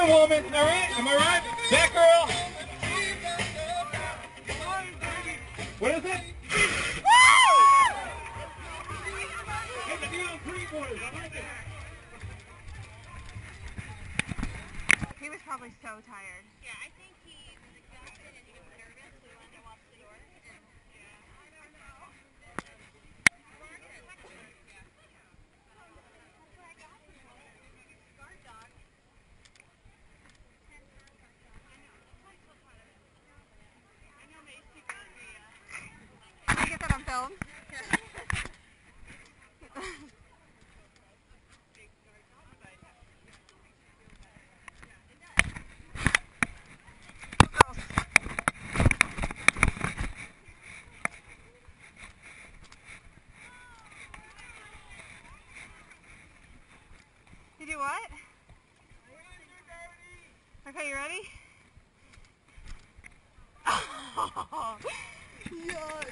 moving, woman. All right? Am I right? That girl. What is it? He was probably so tired. Yeah, I think he was exhausted and he was nervous, so he wanted to watch the door. Did you get that on film? You do what? Okay, you ready? Yuck.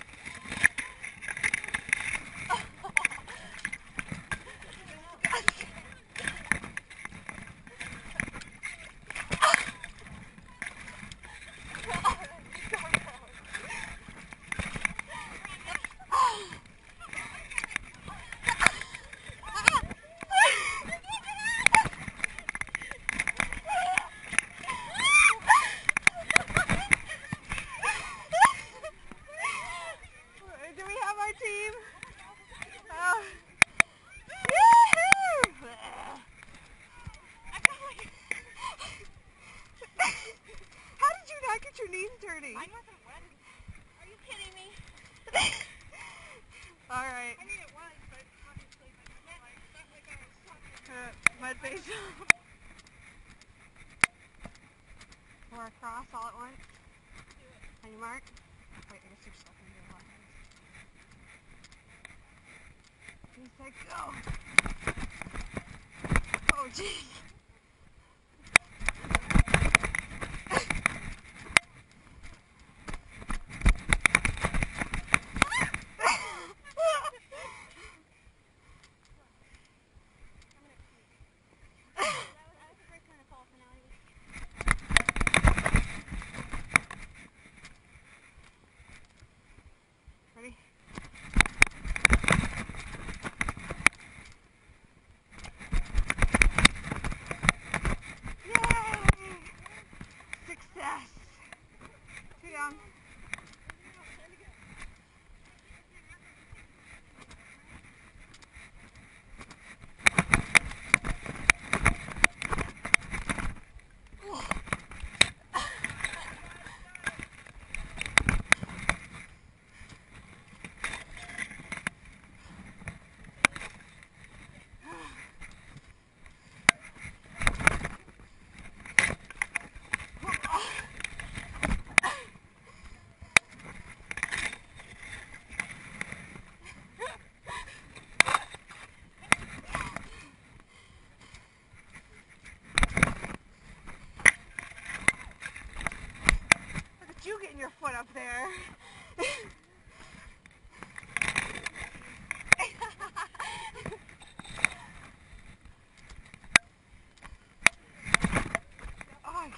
Do we have our team? Oh. Woo-hoo! How did you not get your knees dirty? Mine wasn't wet. Are you kidding me? All right. I mean, it was, but obviously, Mud facial. Or across all at once. On your mark. Wait, I guess you're stuck in your left. You say go. Oh, geez. Ready? Yay! Success! Two down. You getting your foot up there. Oh.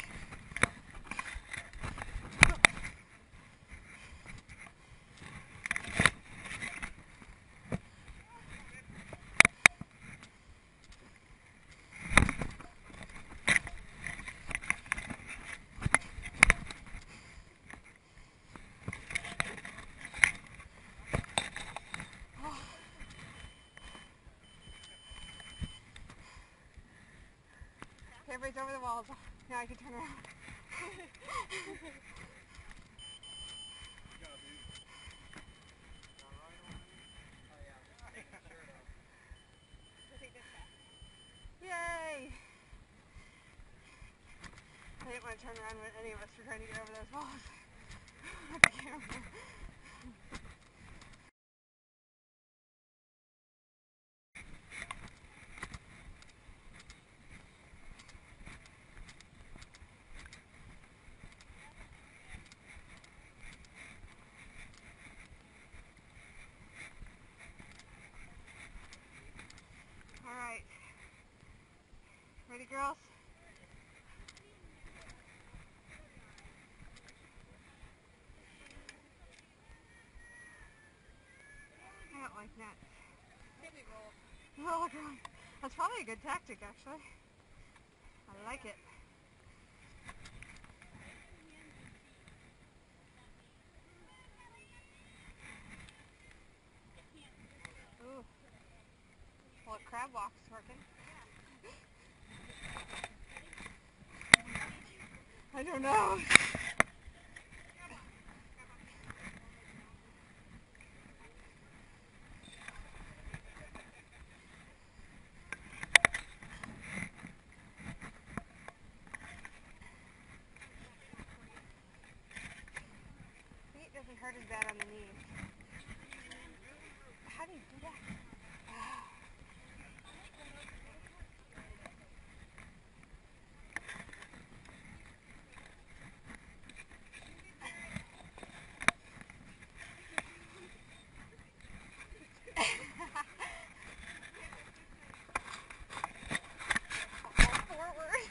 Everybody's over the walls. Now I can turn around. Yay! I didn't want to turn around when any of us were trying to get over those walls. With the camera. All right. Ready, girls? That's probably a good tactic, actually. I like it. Ooh. Well, crab walk's working. I don't know. Feet doesn't hurt as bad on the knees. How do you do that? Forward.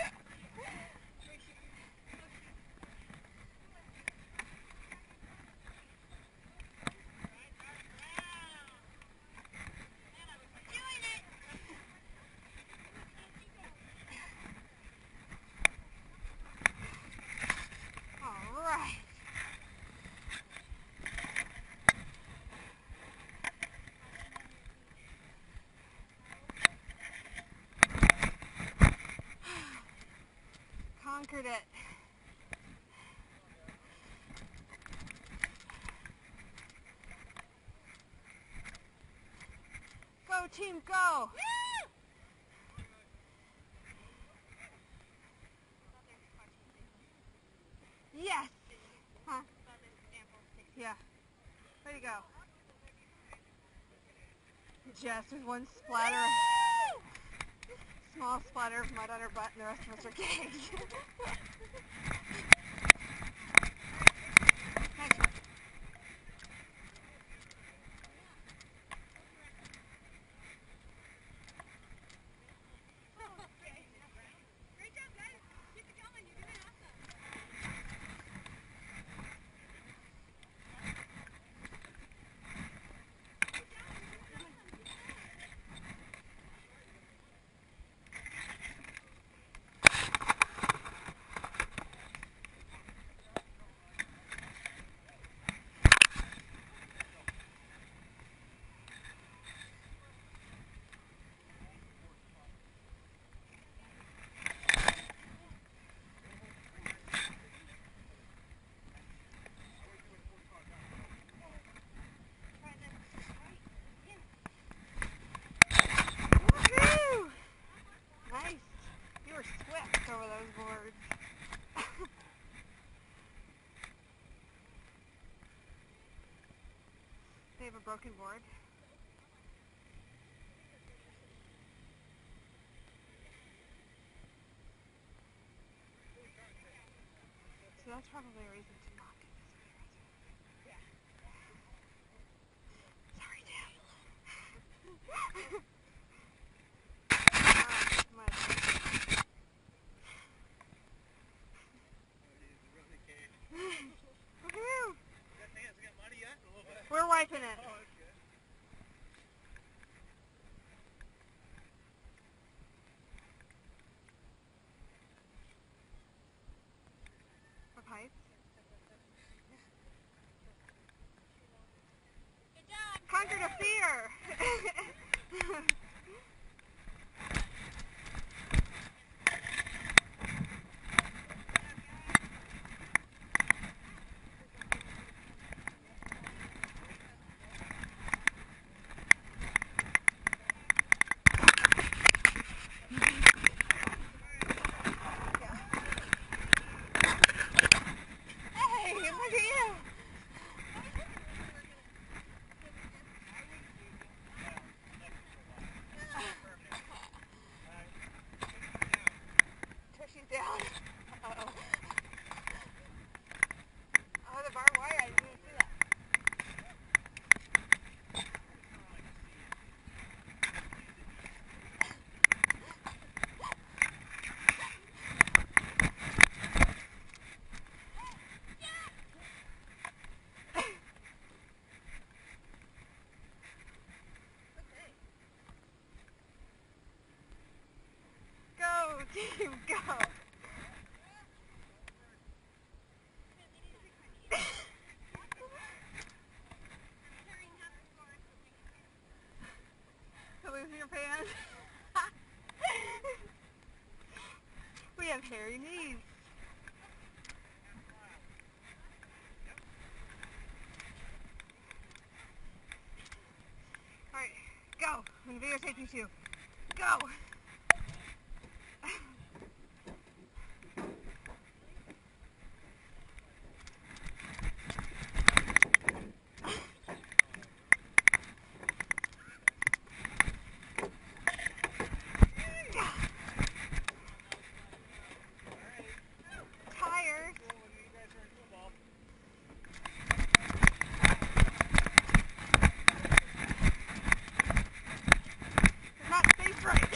Alright. Conquered it. Go team, go! Yes! Huh? Yeah. Way to go. Jess with one splatter. Small splatter of mud on her butt and the rest of us are gagged. Next one. Great job, guys. Keep it going. You're doing awesome. Woohoo! Nice. You were swift over those boards. They have a broken board. So that's probably a reason to not get this video. Sorry, Dad. Woohoo! We're wiping it. What height? Good job. Conquered a fear! Hey, look at you! Three knees. Alright, go. I'm going to videotape you two. Go! Tires. They're not safe right.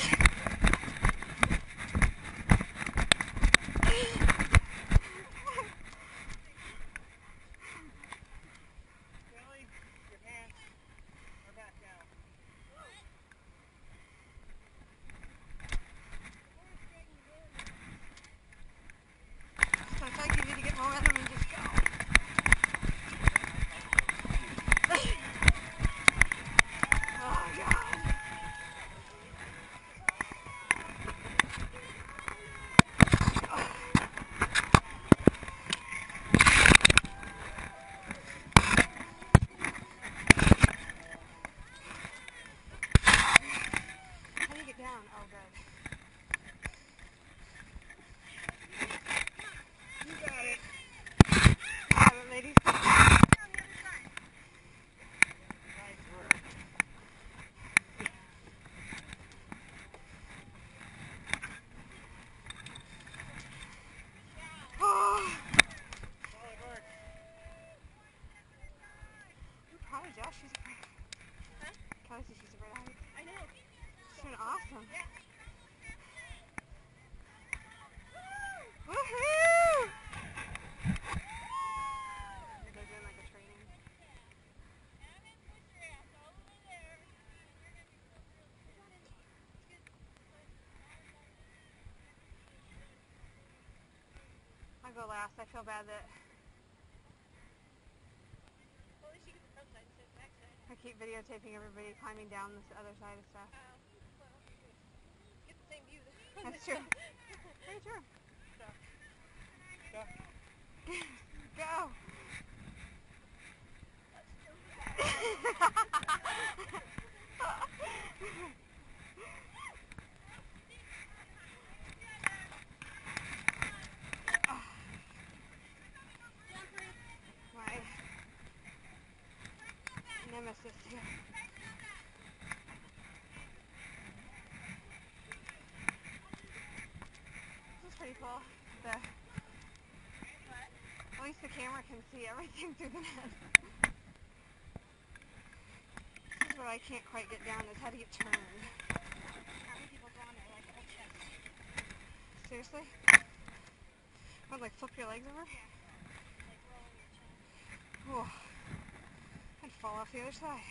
So it's like you need to get momentum and just go. Oh God. How do you get down? Oh, good. You got it. Got it, ladies. Oh. Probably Josh, she's afraid. Huh? Kelly says she's afraid of heights. I know. She's doing awesome. Yeah. Woohoo! They're doing like a training. I'll go last. I feel bad that Well, at least you get the front side instead of the back side. I keep videotaping everybody climbing down this other side of stuff. Well, get the same view. That's true. Very true. Go. My nemesis here. This is pretty cool. At least the camera can see everything through the net. This is what I can't quite get down, is how to get turned. How many people go on there like a chest? Seriously? What, like flip your legs over? Like rolling your chest. Oh, I'd fall off the other side.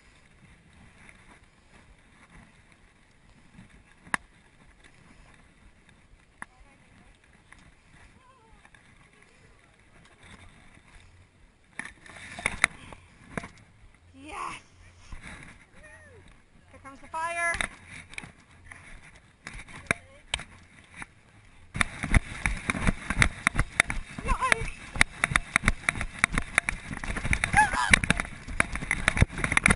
Yes! Here comes the fire! Nice!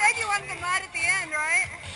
said you wanted the mud at the end, right?